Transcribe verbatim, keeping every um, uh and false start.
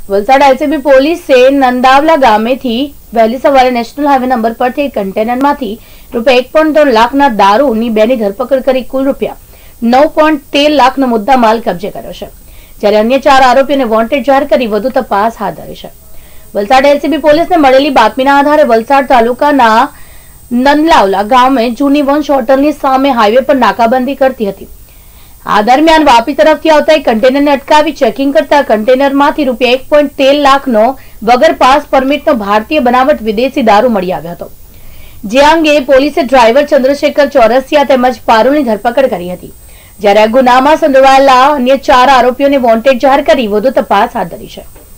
Valsad LCB પોલીસે નંદાવલા ગામેથી વહેલી સવારે નેશનલ હાઈવે નંબર પરથી એક કન્ટેનરમાંથી રૂપિયા એક પોઈન્ટ ત્રણ લાખના દારૂની બેની ધરપકડ કરી કુલ રૂપિયા નવ પોઈન્ટ તેર લાખનો મુદ્દા માલ કબજે કર્યો છે, જ્યારે અન્ય ચાર આરોપીઓને વોન્ટેડ જાહેર કરી વધુ તપાસ હાથ ધરી છે. વલસાડ એલસીબી પોલીસને મળેલી બાતમીના આધારે વલસાડ તાલુકાના નંદલાવલા ગામે જૂની વંશ હોટલની સામે હાઈવે પર નાકાબંધી કરતી હતી. આ દરમિયાન વાપી તરફથી આવતા એક કન્ટેનરને અટકાવી ચેકિંગ કરતા કન્ટેનરમાંથી રૂપિયા એક પોઈન્ટ તેર લાખનો વગર પાસ પરમિટનો ભારતીય બનાવટ વિદેશી દારૂ મળી આવ્યો હતો. જે અંગે પોલીસે ડ્રાઈવર ચંદ્રશેખર ચોરસિયા તેમજ પારુલની ધરપકડ કરી હતી, જ્યારે આ ગુનામાં સંડોવાયેલા અન્ય ચાર આરોપીઓને વોન્ટેડ જાહેર કરી વધુ તપાસ હાથ ધરી છે.